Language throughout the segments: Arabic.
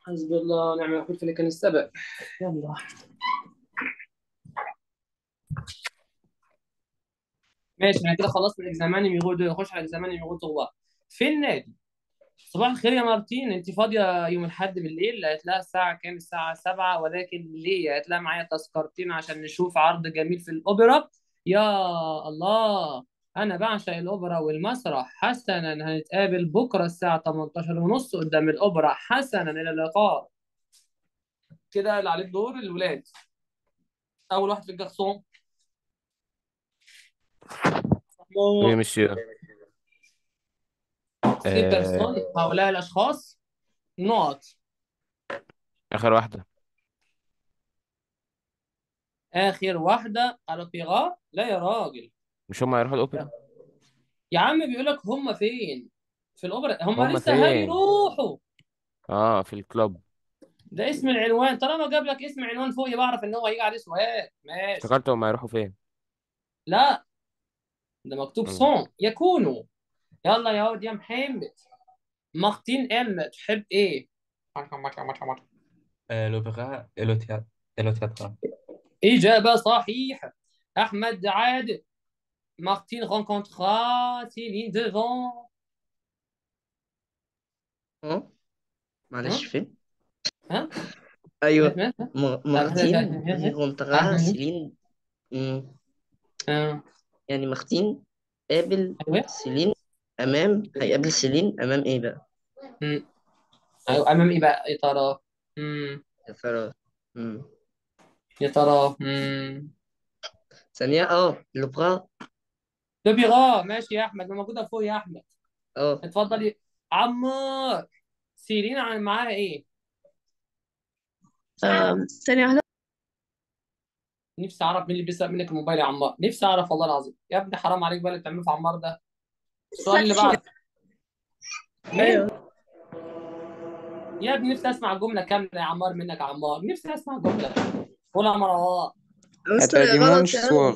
حسبي الله ونعم الوكيل في اللي كان السبب. يلا. ماشي، انا كده خلصت الاكزامان نيميرو 2، نخش على الاكزامان نيميرو 3 في النادي. صباح الخير يا مارتين، انت فاضيه يوم الاحد بالليل؟ قالت لها الساعه كام؟ الساعه 7. ولكن ليه؟ قالت لها معايا تذكرتين عشان نشوف عرض جميل في الاوبرا. يا الله، انا بعشق الاوبرا والمسرح. حسنا، هنتقابل بكره الساعه 18 ونص قدام الاوبرا. حسنا، الى اللقاء. كده اللي عليك دور الولاد. اول واحد في الجرسون. Oui, monsieur. سي آه، بيرسون، هؤلاء الاشخاص. نقط. آخر واحدة. اخر واحده الوبيغا؟ لا يا راجل. مش هم هيروحوا الأوبرا؟ يا عم بيقول لك هم فين في الاوبرا، هم هم لسه فين؟ هيروحوا. في الكلوب. ده اسم العنوان، طالما جاب لك اسم عنوان فوق يبقى اعرف ان هو هيجي عليه سؤال. ماشي. افتكرت هم هيروحوا فين. لا، ده مكتوب مم. صون يكونوا. يلا يا واد يا محمد. مارتين ام تحب ايه؟ l'opéra et le théâtre. Et le théâtre. اجابه صحيحه. احمد عادل. مارتين rencontra Céline devant. اه، معلش ها فين؟ ها. ايوه. ها مارتين ريغونترا ها. سيلين. مم. ها. يعني مارتين قابل ايوه. سيلين هيقابل سيلين امام ايه بقى؟ مم. ايوه، امام ايه بقى يا ترى؟ مم. يا ترى. مم. يا ترى. مم. ثانية لوبرا. ده بيغاه. ماشي يا احمد، ما موجوده فوق يا احمد. اه اتفضل. عمار. سيرين عن معاها ايه؟ ثانية واحدة. نفسي اعرف مين اللي بيسرق منك الموبايل يا عمار، نفسي اعرف والله العظيم يا ابني، حرام عليك بقى اللي بتعمله في عمار ده. السؤال اللي ساشي. بعده. مين؟ ايوه. يا ابني نفسي اسمع جمله كامله يا عمار منك يا عمار، نفسي اسمع جمله. قول يا مروان. مستر هذا غلط ديمونش يا. سوار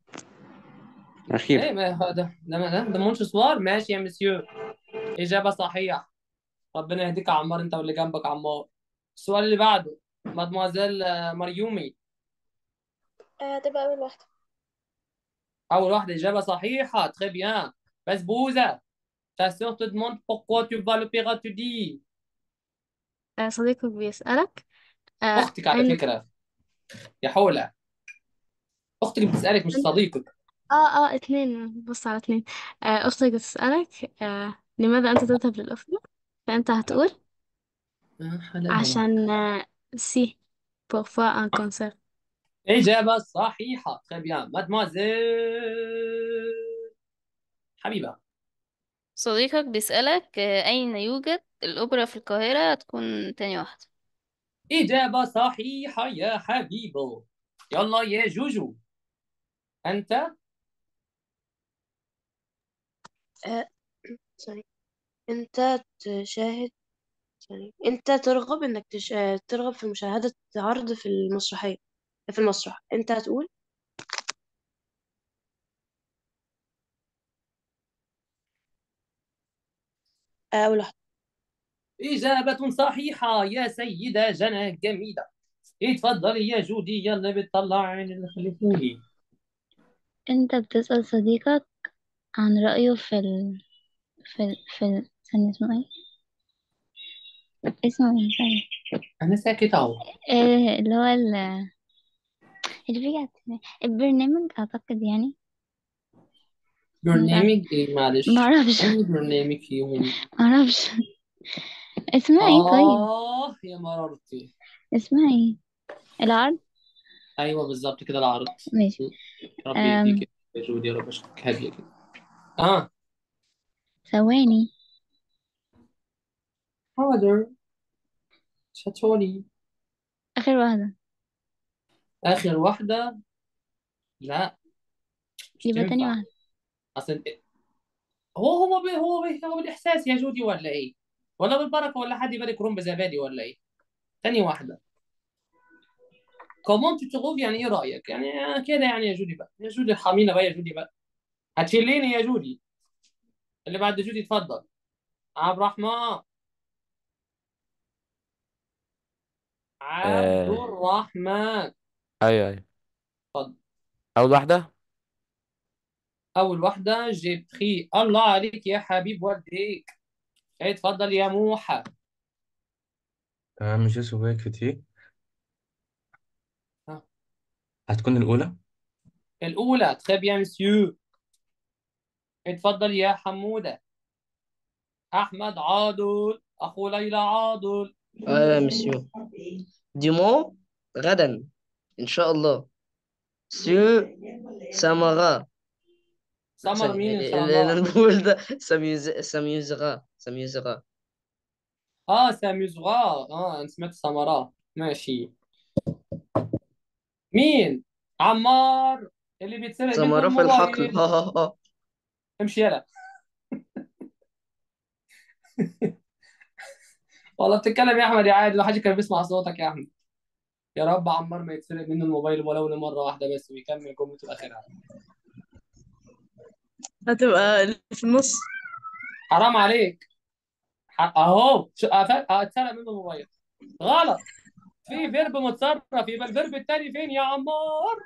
ايه أخير. ما هو ده منش سوار. ماشي يا مسيو. اجابه صحيحه. ربنا يهديك يا عمار، انت واللي جنبك يا عمار. السؤال اللي بعده. مادموازيل مريومي. هتبقى أول واحدة. اول واحده اجابه صحيحه. تري بيان. بسبوزه. Ta sœur te demande pourquoi tu vas à l'opéra, tu dis. صديقك بيسألك اختك على أين. فكره. يا حوله. اختك بتسالك مش صديقك. اتنين، بص على اتنين. أختك بتسألك لماذا أنت تذهب للأوبرا؟ فأنت هتقول حلاوه. عشان سي pour voir un concert. اجابه صحيحه. تري بيان مادموازيل حبيبه. صديقك بيسألك أين يوجد الأوبرا في القاهرة، هتكون تاني واحدة. اجابه صحيحه يا حبيبه. يلا يا جوجو. انت. آه، ثانية. انت تشاهد. ثانية، انت ترغب انك ترغب في مشاهدة عرض في المسرحية، في المسرح. انت هتقول أول واحدة. اجابه صحيحه يا سيده جنى جميله. اتفضلي يا جودي، يلا بتطلع عين اللي خلفوني. أنت بتسأل صديقك عن رأيه ثانية اسمه ايه؟ اسمه ايه ثانية. انا ساكت اهو. اللي هو اللي بيجي البرنامج أعتقد يعني. لا، برنامج ايه معلش؟ معرفش. انهي برنامج فيهم؟ معرفش اسمها ايه طيب. يا مرارتي. اسمها ايه العرض. ايوه بالظبط كده العرض. ماشي. ربي أم... يهديك يا جودي، يا رب اشوفك هاديه كده. اه. ثواني. حاضر. شاتوني. آخر واحدة. اخر واحده. لا، مش يبقى تاني تنفع. واحدة. اصل هو بالاحساس يا جودي ولا ايه؟ ولا بالبركه، ولا حد يبارك روم بزبادي ولا ايه؟ تاني واحده. كومون تو تروف، يعني ايه رايك يعني؟ كده يعني يا جودي بقى، يا جودي ارحمينا بقى يا جودي بقى. هتشيليني يا جودي. اللي بعد جودي اتفضل. عبد الرحمن. عبد آه. الرحمن. ايوه ايوه. اتفضل. اول واحدة. أول واحدة جبري. الله عليك يا حبيب والديك. اتفضل يا موحى. مش اسمه كتير. ها. هتكون الأولى. الأولى تخيب يا مسيو. اتفضل يا حمودة. أحمد عادل أخو ليلى عادل. يا مسيو. ديمون غدا إن شاء الله. سيو سامارا. سمر مين إن شاء اللي الله؟ نقول ده ساميوزغا. ساميزغا. أنا سمعت سمراء. ماشي. مين؟ عمار اللي بيتسرق منه سامارا في الحقل. الموبايل. امشي يلا. والله بتتكلم يا أحمد يا عادل، لو حد كان بيسمع صوتك يا أحمد. يا رب عمار ما يتسرق منه الموبايل ولو لمرة واحدة بس، ويكمل جملته آخرها. هتبقى اللي في النص. حرام عليك. اهو اتسرق منه الموبايل. غلط. في فيرب متصرف، يبقى الفيرب التاني فين يا عمار؟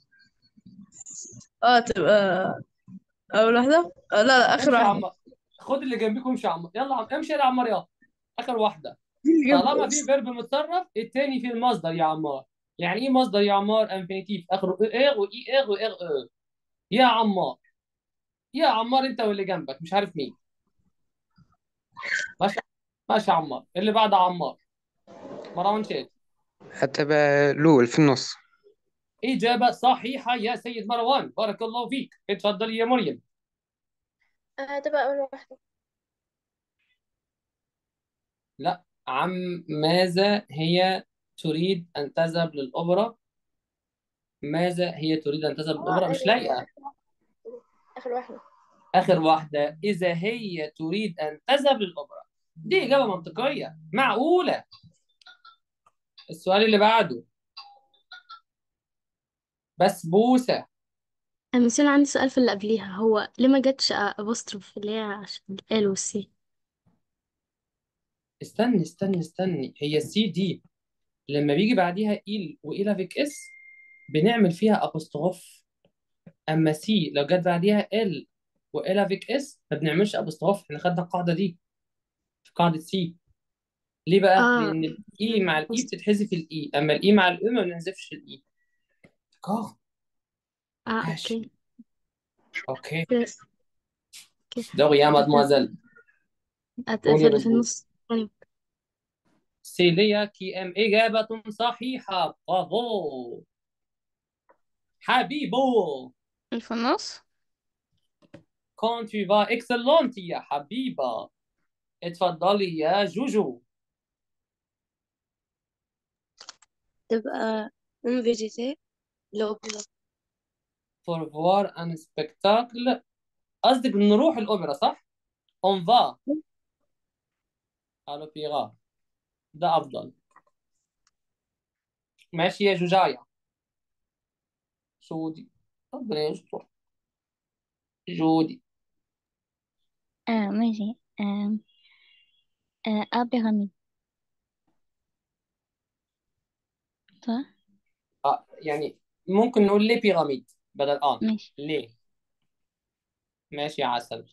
تبقى أول واحدة. لا لا، آخر امشي يا واحدة. عمار. خد اللي جنبيك وامشي يا عمار. يلا امشي يا عمار يلا. اخر واحده. دي اللي جنب طالما في النص. فيرب متصرف التاني في المصدر يا عمار. يعني ايه مصدر يا عمار؟ انفينيتيف اخره اغ واي اغ واغ اغ. يا عمار. يا عمار انت واللي جنبك مش عارف مين. ماشي. ماشي يا عمار. اللي بعد عمار. مروان شادي. هتبقى لول في النص. اجابه صحيحه يا سيد مروان، بارك الله فيك. اتفضلي يا مريم. هتبقى أول واحدة. لا. ماذا هي تريد أن تذهب للأوبرا؟ ماذا هي تريد أن تذهب للأوبرا؟ مش لايقة. آخر واحدة. آخر واحدة. إذا هي تريد أن تذهب للأوبرا. دي إجابة منطقية معقولة. السؤال اللي بعده. بسبوسة. بس أنا عندي سؤال في اللي قبليها، هو ليه ما جاتش أبوستروف اللي هي عشان ال والسي؟ استني. هي السي دي لما بيجي بعديها إيل وإيلا فيك إس بنعمل فيها أبوستروف. أما سي لو جت بعديها إل وإيلا فيك إس ما بنعملش أبوستروف. إحنا خدنا القاعدة دي في قاعدة سي. ليه بقى؟ اه لأن الإي مع الإي بوست. بتتحذف الإي، أما الإي مع الإي ما بنحذفش الإي. أه. ماشي. اوكي. أوكي. بس- اوكي. دوري يا مادموازيل. قولي يا في بسبوس. النص. طيب. سيليا كي إم. إجابة صحيحة. برافو. حبيبو. اللي في النص. كون tu vas excellente يا حبيبة. اتفضلي يا جوجو. تبقى un visiter l'opéra. pour voir un spectacle. قصدك نروح الأوبرا صح؟ on va à l'opéra. ده أفضل. ماشي يا جوجايا. جودي. ربنا يستر. جودي. ماشي. بيراميد. صح. يعني ممكن نقول ليه بيراميد بدل ماشي. ليه. ماشي يا عسل.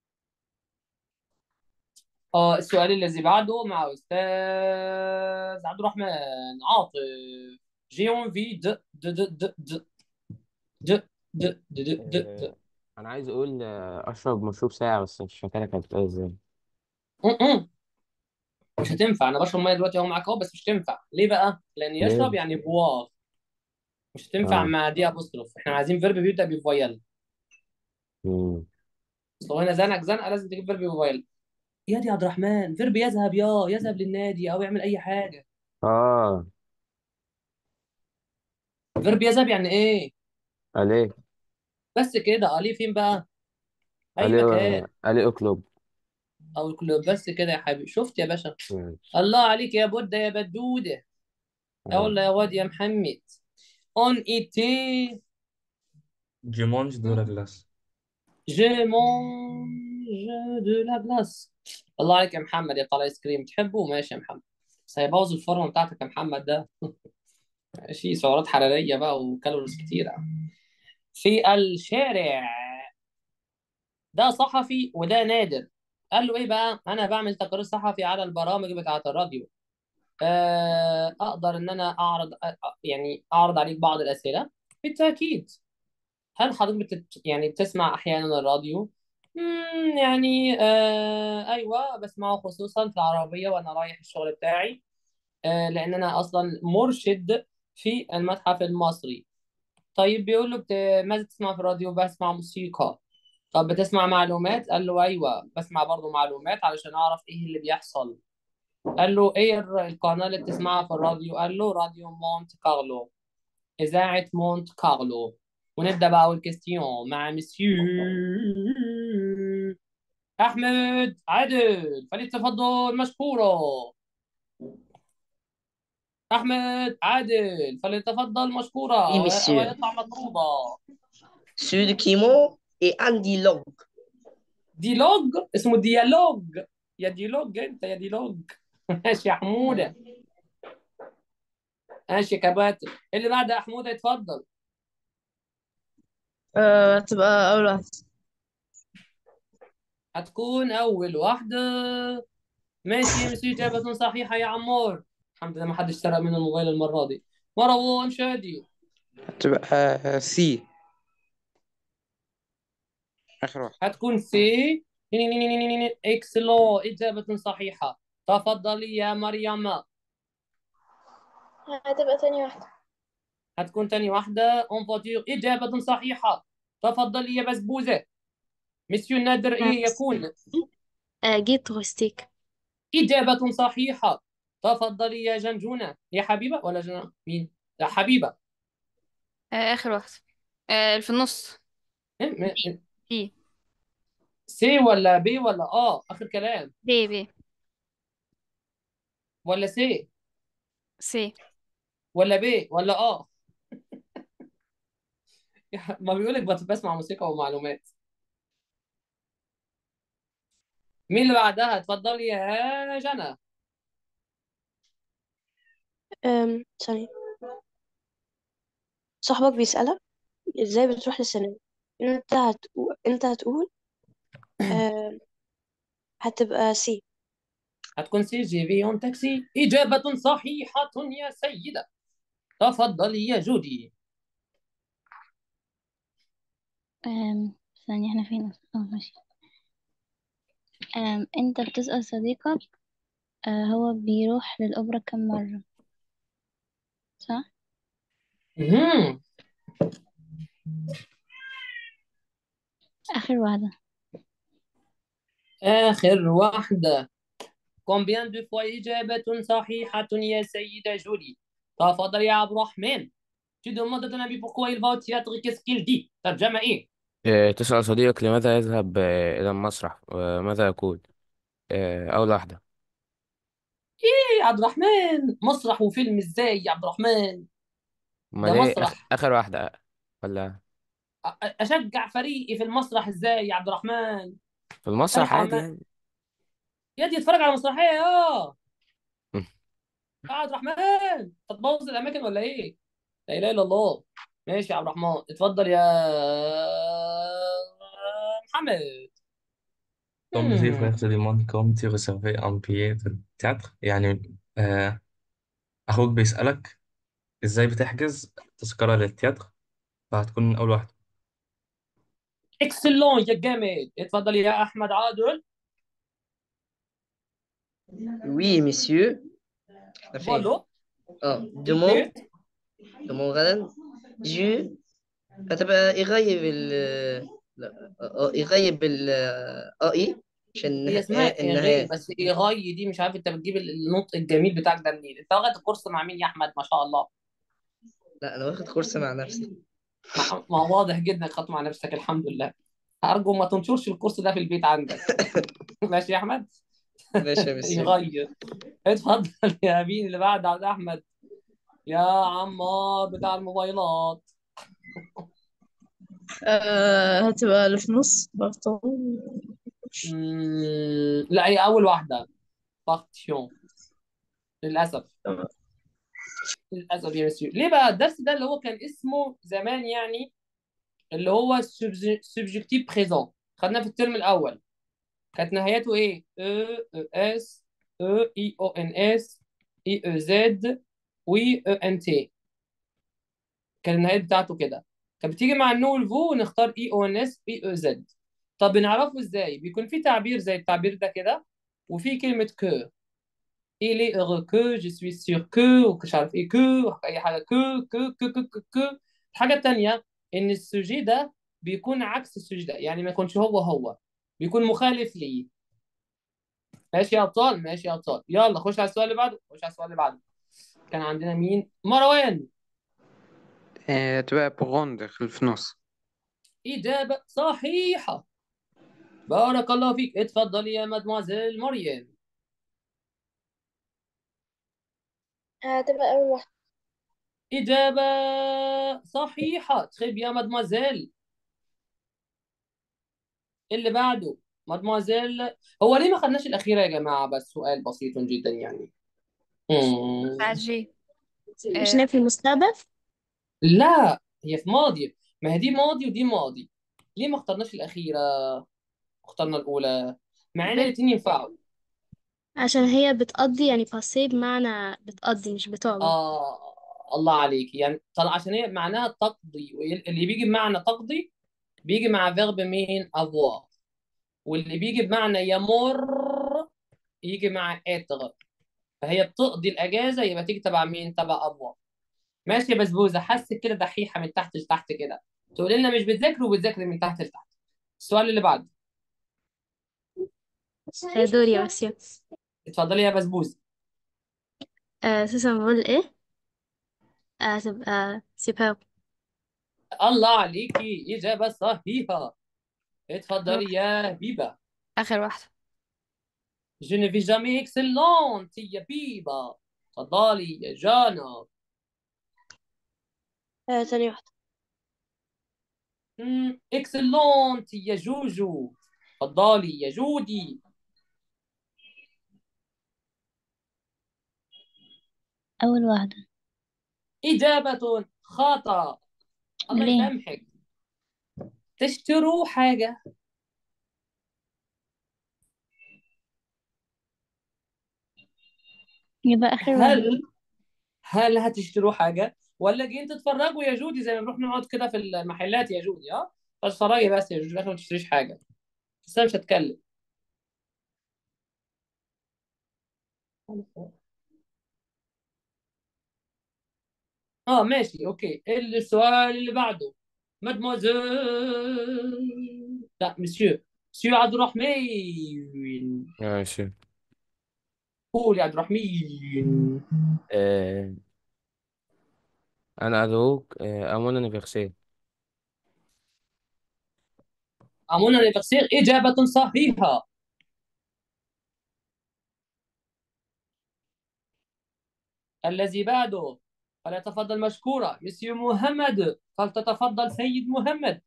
السؤال الذي بعده مع أستاذ عبد الرحمن عاطف. جي اون في د د د د د د د د د د د. انا عايز اقول اشرب مشروب ساعة، بس مش فاكرها كانت بتقول ازاي. م-م. مش هتنفع. انا بشرب ميه دلوقتي اهو معاك اهو، بس مش تنفع. ليه بقى؟ لان ليه؟ يشرب يعني بواغ. مش هتنفع اه. مع دي ابوستروف. احنا عايزين فيرب بيبدا بفويل. مم. اصل هو هنا زنق زنقه لازم تجيب فيرب بفويل. يا دي عبد الرحمن فيرب يذهب، يذهب للنادي او يعمل اي حاجه. اه. فيرب يذهب يعني ايه؟ اليه. بس كده. ليه فين بقى؟ اي مكان. اليه كلوب. او الكلوب. بس كده يا حبيبي. شفت يا باشا؟ ماشي. الله عليك يا بودة يا بدودة. يا والله يا واد يا محمد. اون ايتي. جيمونج دو لا جلاس. جو مونج دو لا glace. الله عليك يا محمد يا طال ايس كريم. تحبه؟ ماشي يا محمد. بس هيبوظ الفورمه بتاعتك يا محمد ده. ماشي، سعرات حراريه بقى وكالوريز كتيره. في الشارع. ده صحفي وده نادر. قال له ايه بقى؟ انا بعمل تقرير صحفي على البرامج بتاعه الراديو. اقدر ان انا اعرض يعني اعرض عليك بعض الاسئله. بالتاكيد. هل حضرتك يعني بتسمع احيانا الراديو؟ يعني ايوه بسمعه خصوصا في العربيه وانا رايح الشغل بتاعي. لان انا اصلا مرشد في المتحف المصري. طيب بيقول له ماذا تسمع في الراديو؟ بسمع موسيقى. طب بتسمع معلومات؟ قال له ايوه بسمع برضو معلومات علشان اعرف ايه اللي بيحصل. قال له ايه القناه اللي بتسمعها في الراديو؟ قال له راديو مونت كارلو، اذاعه مونت كارلو. ونبدا بقى اول كيستيون مع مسيو احمد عادل، فليتفضل مشكورا. احمد عادل فليتفضل مشكورا Oui, monsieur. ويطلع مطرودا. Celui qui ment est Andy Long. ديلوج، اسمه ديالوج. يا ديلوج انت يا ديلوج. ماشي يا حموده. ماشي يا كباتن. اللي بعد يا حموده اتفضل. تبقى أول واحدة. هتكون اول واحده. ماشي يا مسيو، اجابه صحيحه يا عمار. الحمد لله ما حدش سرق منه الموبايل المره دي. مروان شادي. هتبقى سي، آخر واحدة. هتكون سي. اكسلون، اجابه صحيحه. تفضلي يا مريم. هتبقى تاني واحدة. هتكون تاني واحده اون فوتور، اجابه صحيحه. تفضلي يا بسبوسه. مسيو نادر ايه يكون؟ جيت غوستيك. إجابة صحيحة. تفضلي يا جنجونة، يا حبيبة ولا جنى مين؟ يا حبيبة. آخر واحدة. اللي في النص. بي. سي ولا بي ولا آخر كلام؟ بي بي. ولا سي سي. ولا بي ولا ما بيقولك بسمع موسيقى ومعلومات. مين اللي بعدها؟ اتفضلي يا جنى. ثانية. صاحبك بيسألك ازاي بتروح للثانوي. انت هتقول هتبقى سي. هتكون سي جي في اون تاكسي، إجابة صحيحة يا سيدة. تفضلي يا جودي. ثانية احنا فين أصلا؟ ماشي. انت بتسأل صديقك هو بيروح للأوبرا كم مرة، صح؟ مهم. آخر واحدة. آخر واحدة. Combien de fois إجابة صحيحة يا سيدة جولي. تفضل يا عبد الرحمن. Tu demandes à ton ami pourquoi il va au théâtre, qu'est-ce qu'il dit. ترجمة إيه؟ تسأل صديقك لماذا يذهب إلى المسرح وماذا يقول. أول واحدة. إيه يا عبد الرحمن، مسرح وفيلم إزاي يا عبد الرحمن؟ ده أمال إيه مسرح. آخر واحدة ولا أشجع فريقي في المسرح إزاي يا عبد الرحمن؟ في المسرح فريق عادي عمان. يعني. يا دي اتفرج على مسرحية يا عبد الرحمن. تبوظ الأماكن ولا إيه؟ لا إله إلا الله. ماشي يا عبد الرحمن، اتفضل يا محمد. Comme petit frère te demande comme tu réservais un billet de théâtre يعني أخوك بيسألك إزاي بتحجز تذكرة للتياتر، فهتكون أول واحدة. اكسلون يا جامد. اتفضل يا احمد عادل. Oui, monsieur. احنا فين؟ بولو. دومون. دومون غدا. جو. هتبقى يغيب لا يغيب اي عشان هي اسمها ايغي، النهاية. بس ايغاي دي مش عارف انت بتجيب النطق الجميل بتاعك ده منين؟ انت واخد الكورس مع مين يا احمد؟ ما شاء الله. لا انا واخد كورس مع نفسي. ما هو واضح جدا انك خدت مع نفسك، الحمد لله. ارجو ما تنشرش الكورس ده في البيت عندك. ماشي يا احمد. ماشي يا مسيو. يغير. اتفضل يا مين اللي بعد عبد احمد؟ يا عمار بتاع الموبايلات. هتبقى اللي في النص بفتون. لا، هي اول واحده. باختيون. للاسف. تمام. للاسف يا مسيو. ليه بقى الدرس ده اللي هو كان اسمه زمان يعني اللي هو سبجكتيف بريزون، خدناه في الترم الاول. كانت نهايته ايه؟ اس اي او ان اس اي او زد وي او ان تي. كان النهاية بتاعته كده. كانت بتيجي مع النو والفو ونختار اي او ان اس اي او زد. طب بنعرفه ازاي؟ بيكون في تعبير زي التعبير ده كده، وفي كلمة كو. il est heureux que je suis sûr que ومش عارف ايه كو، اي حاجة كو. الحاجة التانية ان السوجي ده بيكون عكس السوجي ده، يعني ما يكونش هو بيكون مخالف ليه. ماشي يا ابطال، ماشي يا ابطال. يلا خش على السؤال اللي بعده، خش على السؤال اللي بعده. كان عندنا مين؟ مروان. تبقى بغندر اللي في النص. إجابة صحيحة. بارك الله فيك. اتفضل يا مدموزيل مريم. هتبقى أول واحدة. إجابة صحيحة. تخيب يا مدموزيل. اللي بعده مدموزيل. هو ليه ما خدناش الأخيرة يا جماعة؟ بس سؤال بسيط جدا يعني. بعد مم. جي. مش نايم في المستقبل. لا، هي في ماضي. ما هي دي ماضي ودي ماضي. ليه ما اخترناش الأخيرة؟ اخترنا الأولى مع إن بت... الاتنين ينفعوا. عشان هي بتقضي، يعني باسيه بمعنى بتقضي مش بتقعد. الله عليك. يعني طلع عشان هي معناها تقضي، اللي بيجي بمعنى تقضي بيجي مع فيرب مين؟ avoir. واللي بيجي بمعنى يمر يجي مع être. فهي بتقضي الاجازه، يبقى تيجي تبع مين؟ تبع avoir. ماشي يا بسبوسه، حاسك كده دحيحه من تحت لتحت كده، تقول لنا مش بتذاكري وبتذاكري من تحت لتحت. السؤال اللي بعده. دوري يا مسيو. اتفضلي يا بسبوسه. اساسا بقول ايه؟ تبقى سيباو. الله عليكي، اجابه صحيحه. اتفضلي يا بيبا. آخر واحدة. Je ne vais jamais excellente يا بيبا. اتفضلي يا جانا. تاني واحدة. اكسلونت يا جوجو. اتفضلي يا جودي. أول واحدة. إجابة خطأ. الله ليه؟ يسامحك. تشتروا حاجة. يبقى آخر واحدة. هل هتشتروا حاجة ولا جايين تتفرجوا يا جودي زي ما نروح نقعد كده في المحلات يا جودي؟ اه تتفرجي بس يا جودي، لكن ما تشتريش حاجة. بس أنا مش هتكلم. اه ماشي اوكي. السؤال اللي بعده. مادموزيل، لا مسيو، مسيو عبد الرحمن. ماشي. قول يا عبد الرحمن. آه أنا أدعوك أمون أنيفرسير. أمونا لتفسير. إجابة صحيحة. الذي بعده فليتفضل مشكورا مسيو محمد. فلتتفضل سيد محمد.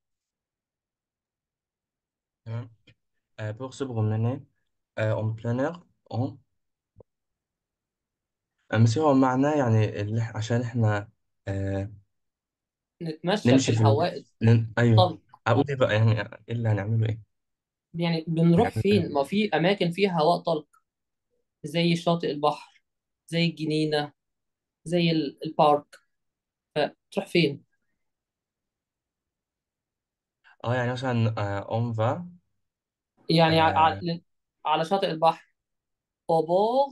تمام. pour se promener en plein air en مثل هو معناه يعني عشان احنا آه نتمشى في نمشي الهواء ايوه. الطلق. اقول ايه بقى يعني؟ ايه اللي هنعمله ايه؟ يعني بنروح هنعمله فين؟ ايه؟ ما في أماكن فيها هواء طلق، زي شاطئ البحر، زي الجنينة، زي البارك. فتروح فين؟ اه يعني مثلا on va يعني اه على شاطئ البحر. au bord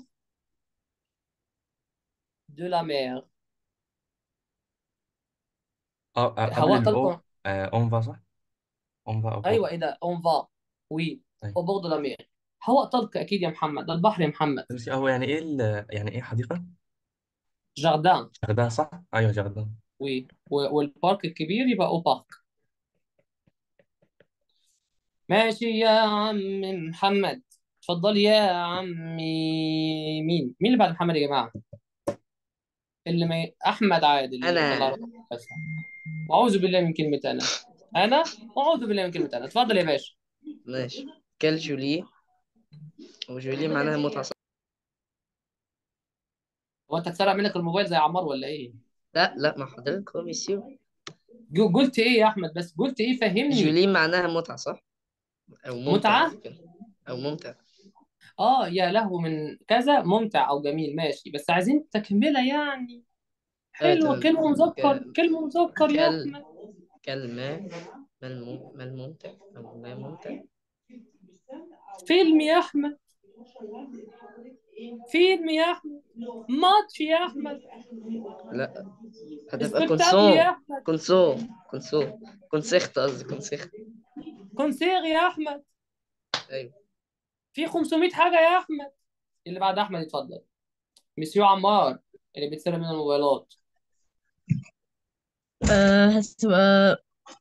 de la mer. قبل هواء الاو طلق. on va صح؟ on va au bord. ايوه ايه ده؟ اون فا. وي. طيب. او بورد لا مير. هواء طلق اكيد يا محمد، ده البحر يا محمد. بس هو يعني ايه يعني ايه حديقة؟ جاردان. جردان صح؟ ايوه جردان. وي والبارك الكبير يبقى او بارك. ماشي يا عم محمد. اتفضل يا عمي. مين اللي بعد محمد يا جماعه؟ اللي ما احمد عادل اللي بيطلع انا رقم بس. اعوذ بالله من كلمه انا اعوذ بالله من كلمه انا. اتفضل يا باشا. ماشي. كال جولي، وجولي معناها متعة. هو انت اتسرق منك الموبايل زي عمار ولا ايه؟ لا لا، مع حضرتك هو ميسيو. قلت ايه يا احمد؟ بس قلت ايه؟ فهمني. جولي معناها متعة صح؟ أو ممتع متعه. ممكن. أو ممتع. اه، يا له من كذا ممتع او جميل، ماشي، بس عايزين تكمله يعني. أيوة حلوه، تمام. كلمه مذكر، كلمه مذكر يا كل احمد. كلمة. ما الممتع أو ما ممتع. فيلم يا احمد، فيلم يا احمد، ماتش يا احمد، لا، هتبقى سبكتاكل يا كونسون. احمد، كونسون كونسيخت، قصدي كونسيخت. كونسير يا احمد. أيوة. في 500 حاجه يا احمد. اللي بعد احمد اتفضل. مسيو عمار اللي بيتسرق من الموبايلات. هتبقى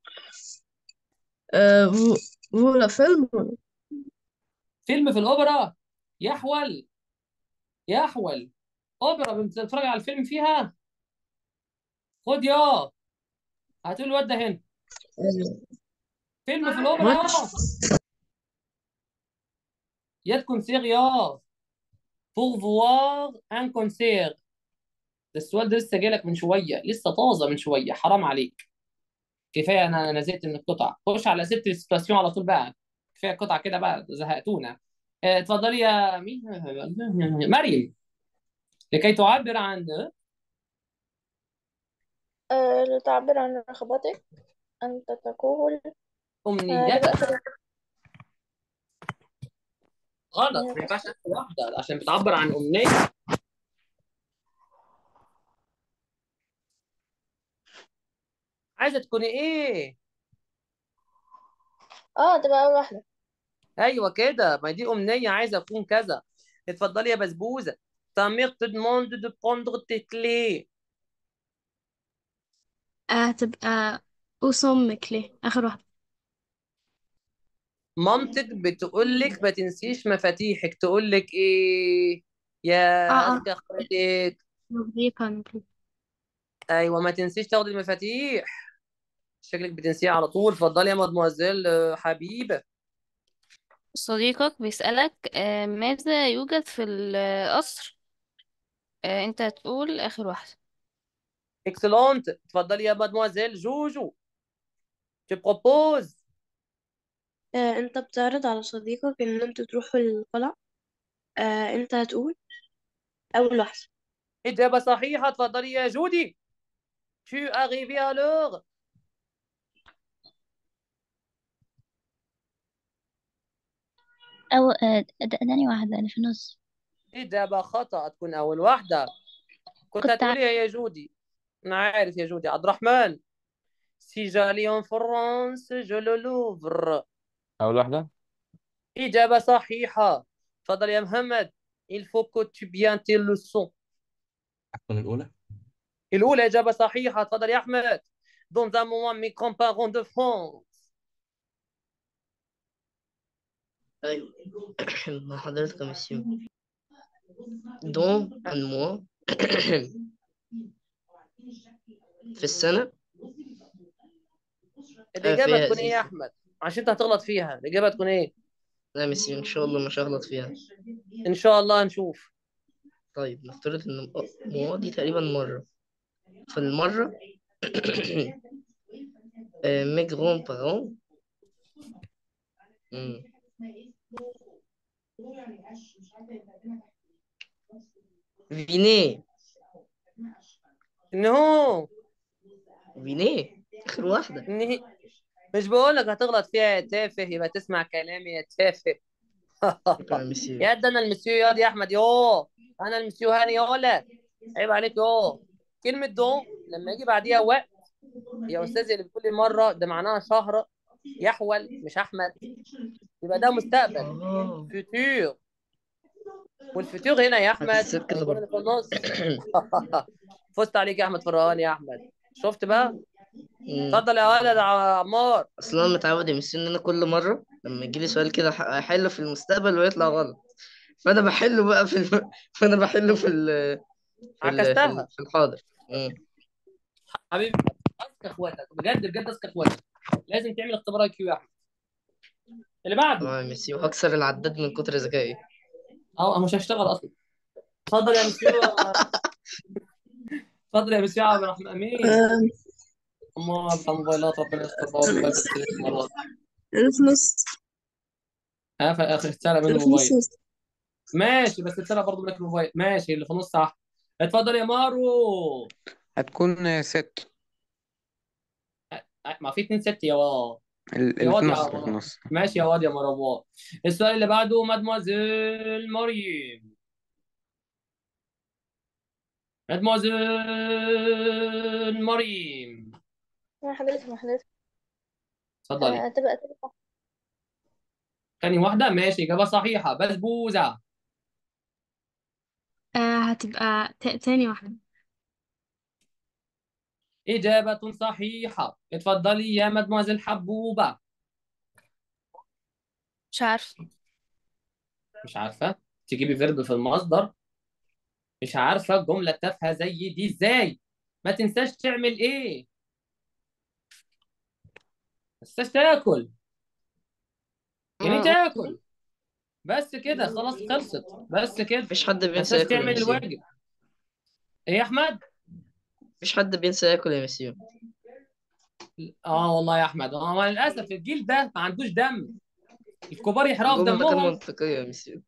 ولا فيلم ولا؟ فيلم في الاوبرا؟ يحول، يحول. اوبرا بتتفرج على الفيلم فيها؟ خد يا، هاتوا الواد ده هنا. فيلم في الاوبرا ماتش. يا، يا كونسير يا، بور فوار ان كونسير. ده السؤال ده لسه جايلك من شويه، لسه طازه من شويه، حرام عليك. كفايه، انا زهقت من القطع. خش على ست السيتواسيون على طول بقى. كفايه قطع كده بقى، زهقتونا. اتفضلي يا مين؟ مريم. لكي تعبر عن لتعبر عن رغبتك أنت تقول امنيتك. تبقى آخر غلط، ما ينفعش اخر واحده عشان بتعبر عن امنيه. عايزه تكوني ايه؟ تبقى أول واحدة. ايوه كده، ما دي امنيه، عايزه اكون كذا. اتفضلي يا بسبوسه. Ta mère te demande de prendre tes clés. هتبقى أوسم كلي آخر واحدة. مامتك بتقول لك ما تنسيش مفاتيحك، تقول لك ايه؟ يا اه اذكى اخواتك. نظيفة نظيفة. ايوه، ما تنسيش تاخدي المفاتيح. شكلك بتنسيها على طول. اتفضلي يا مدموزيل حبيبه. صديقك بيسألك ماذا يوجد في القصر؟ انت هتقول آخر واحدة. اكسلونت. اتفضلي يا مدموزيل جوجو. tu proposes. انت بتعرض على صديقك ان انتوا تروحوا القلعة. انت هتقول اول واحدة. اجابه صحيحه. اتفضلي يا جودي. tu arrivé à l'heure. أو دقني واحدة اللي في النص. اجابه خطا، تكون اول واحده. كنت كنت هتقوليها يا جودي. انا عارف يا جودي. عبد الرحمن. سي جالي ان فرانس جو لو لوفر. أول واحدة. إجابة صحيحة. تفضل يا محمد. il faut que tu bien tes leçons. هتكون الأولى. الأولى إجابة صحيحة. تفضل يا أحمد. dans un moment mes grands-parents de France. أيوة. مع حضرتك يا ميسيو. دون أن موا. في السنة. الإجابة فيها تكون إيه يا أحمد؟ عشان أنت هتغلط فيها. الإجابة تكون إيه؟ لا ميسيو، إن شاء الله مش هغلط فيها. إن شاء الله هنشوف. طيب نفترض إن موا دي تقريبا مرة. فالمرة مي جرون بارون. فيني. إنه فيني آخر واحدة. إنه مش بقول لك هتغلط فيها يا تافه، يبقى تسمع كلامي يا تافه. شكرا يا ميسيو. يا ده أنا المسيو ياض يا أحمد يو. أنا المسيو هاني يولا. عيب عليك يو. كلمة دون لما يجي بعديها وقت يا استاذي اللي بتقول لي مره، ده معناها شهر. يحول مش احمد. يبقى ده مستقبل. فيتور. والفيتور هنا يا احمد هتسيب كده هيكون برضه. اللي في النص. فزت عليك يا احمد فرهان يا احمد. شفت بقى؟ اتفضل يا ولد يا عمار. اصلا انا متعود يا ميسيو ان انا كل مره لما يجيلي سؤال كده احله في المستقبل ويطلع غلط. فانا بحله بقى فانا بحله عكستها. في الحاضر. حبيبي، اذكى اخواتك بجد بجد، اذكى اخواتك. لازم تعمل اختبار اي كيو يا احمد. اللي بعده. طبعا يا ميسيو، هكسر العداد من كتر ذكائي. اه، مش هشتغل اصلا. اتفضل يا مسيو اتفضل يا مسيو عبد الرحمن امين. آم، اما بتاع الموبايلات ربنا يستر بقى الموبايل بس مرات. اللي في نص. ها في اخر اتسرق منه اللي في نص. موبايل. ماشي بس اتسرق برضه منك الموبايل. ماشي اللي في النص صح. اتفضل يا مارو. هتكون ست. ما في 2 ست يا واد. يا اللي في واد يا النص، اللي في مروان. النص. ماشي يا واد يا مروان. السؤال اللي بعده مادموزيل مريم. مادموزيل مريم. مع حضرتك. اتفضلي. تبقى تبقى تاني واحدة ماشي إجابة صحيحة بسبوزة. هتبقى تاني واحدة. إجابة صحيحة. اتفضلي يا مادموزيل حبوبة. مش عارفة. مش عارفة تجيبي فيرب في المصدر. مش عارفة جملة تافهة زي دي إزاي. ما تنساش تعمل إيه. ما تنساش تاكل. يعني تاكل. بس كده خلاص خلصت. بس كده. مفيش حد ما بينسى تنساش ياكل يا تعمل مسيو. الواجب. إيه يا أحمد؟ مفيش حد بينسى ياكل يا مسيو. والله يا أحمد ما للأسف الجيل ده ما عندوش دم. الكبار يحرقوا في جملة غير دمهم. منطقية يا مسيو.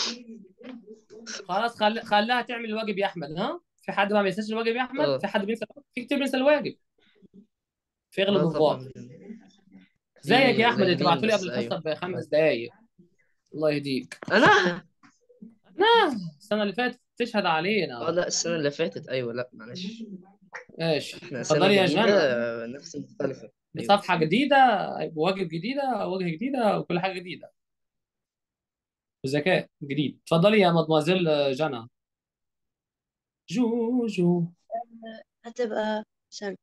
خلاص خليها تعمل الواجب يا احمد. ها في حد ما بينساش الواجب يا احمد؟ في اه. حد بينسى؟ في كتير بينسى الواجب. في اغلب لا الضباط. طبعا. زيك في يا احمد اللي قليلين تبعتوا لي قبل بس، الحصه ايوه. ب5 دقايق. الله يهديك. انا. السنه اللي فاتت تشهد علينا. لا، السنة اللي فاتت، ايوه، لا معلش. ماشي احنا سنة اتفضلي يا جديدة. جنى. نفس مختلفة. ايوه. صفحه جديده. بواجب جديده وجه جديده وكل حاجه جديده. وذكاء جديد. اتفضلي يا مدموزيل جنى. جو. هتبقى ثانية.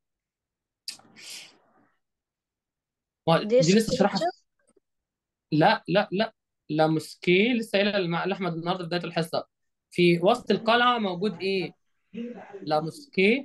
دي دي لسه شرحها. سكريبشن. لا لا لا. لا مسكي لسه قايله لاحمد النهارده في بدايه الحصه. في وسط القلعه موجود ايه؟ لا مسكي.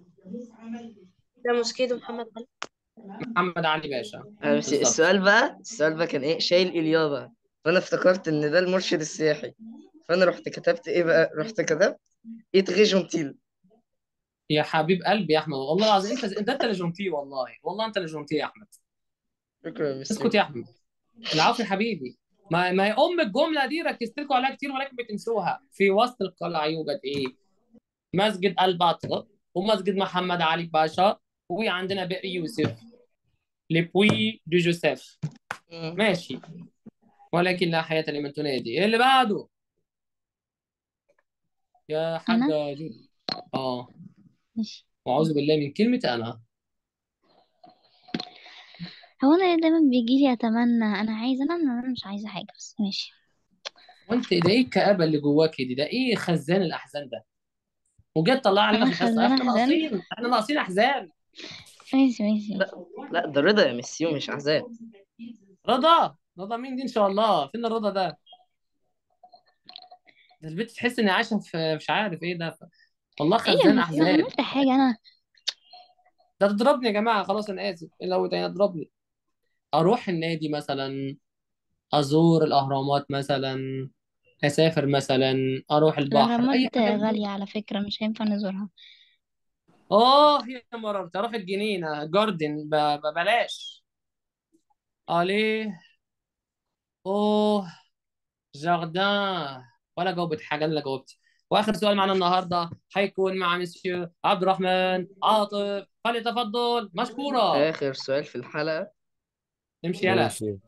ده موسكيدو محمد علي. محمد علي باشا. بس بالظبط. السؤال بقى كان ايه؟ شايل اليابا. فانا افتكرت ان ده المرشد السياحي. فانا رحت كتبت ايه بقى؟ رحت كتبت ايه تغي جونتيل. يا حبيب قلبي يا احمد والله العظيم انت اللي جونتي والله انت اللي جونتي يا احمد. شكرا يا مسيو. اسكت يا احمد. العفو يا حبيبي. ما هي الجمله دي ركزت لكم عليها كتير ولكن بتنسوها. في وسط القلعه يوجد ايه؟ مسجد الباتر ومسجد محمد علي باشا. وعندنا بئر يوسف. لبوي دو جوزيف. ماشي. ولكن لا حياة لمن تنادي. ايه اللي بعده؟ يا أنا حاجة جودي. اه. ماشي. واعوذ بالله من كلمة انا. هو أنا ليه دايما بيجيلي أتمنى أنا عايزة أنا مش عايزة حاجة، بس ماشي. وانت ده ايه الكآبة اللي جواكي دي؟ ده ايه خزان الاحزان ده؟ وجاي تطلع علينا أنا في الحصة. خزانة احنا حزان. ناقصين احنا ناقصين احزان. ماشي ماشي لا، ماشي. لا، ده رضا يا مسيو مش عذاب. رضا مين دي ان شاء الله؟ فين الرضا ده؟ ده البنت تحس اني عايشة في مش عارف ايه ده. والله إيه يا خزان مسيو، أنا احزان. عملت حاجة أنا؟ ده تضربني يا جماعة. خلاص انا اسف. ايه لو تاني تضربني؟ اروح النادي مثلا. ازور الاهرامات مثلا. اسافر مثلا. اروح البحر الأهرامات اي حاجة من دول. غالية على فكرة، مش هينفع نزورها. يا مررت اروح الجنينه جاردن ببلاش. اليه. اوه. جاردن. ولا جاوبت حاجه انا اللي جاوبت. واخر سؤال معنا النهارده هيكون مع مسيو عبد الرحمن عاطف. فليتفضل مشكورا. آخر سؤال في الحلقة. امشي يلا. ماشي.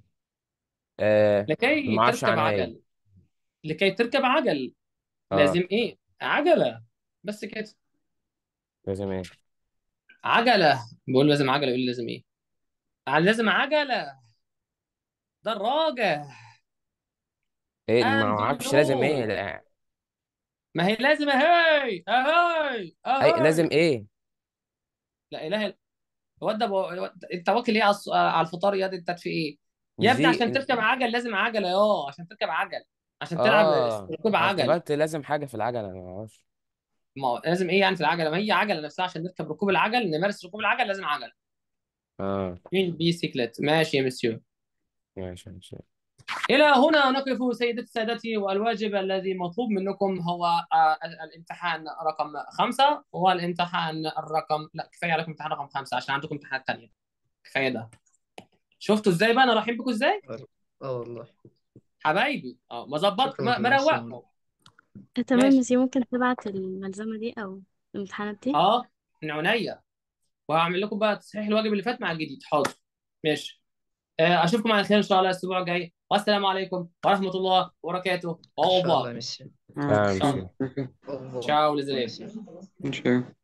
لكي ما اعرفش تركب عنها ايه. عجل. لكي تركب عجل. اه. لازم ايه؟ عجله. بس كده. لازم ايه؟ عجله. بقول لازم عجله يقول لي لازم ايه؟ لازم عجله. دراجه. ايه ما اعرفش لازم ايه، اندلو. لا. ما هي لازم اهي اهي اي لازم اهي. ايه؟ لا اله الا. الواد ده انت واكل ايه على الفطار يا دي؟ انت في ايه؟ يا مش ابني دي عشان تركب عجل لازم عجله عشان تركب عجل. عشان تلعب اه ركوب انا عجل. افتكرت لازم حاجه في العجله، ما اعرفش. ما هو لازم ايه يعني في العجله؟ ما هي عجله نفسها عشان نركب ركوب العجل نمارس ركوب العجل لازم عجله. اه مين بيسيكلت. ماشي يا مسيو. ماشي ماشي. إلى هنا نقف سيدتي سادتي، والواجب الذي مطلوب منكم هو الامتحان رقم 5 والامتحان الرقم، لا كفاية عليكم امتحان رقم 5 عشان عندكم امتحانات تانية. كفاية ده. شفتوا ازاي بقى انا رايحين بكم ازاي؟ والله حبايبي مظبط شكرا يا مروقكم. تمام ماشي ميسي، ممكن تبعت الملزمة دي أو الامتحانات دي؟ من عينيا، وهعمل لكم بقى تصحيح الواجب اللي فات مع الجديد. حاضر ماشي. اشوفكم على خير ان شاء الله الاسبوع الجاي، والسلام عليكم ورحمة الله وبركاته. إن au شاء الله revoir. ماشي. تمام ان شاء الله. ماشي. أوه. ciao les élèves. إن شاء الله.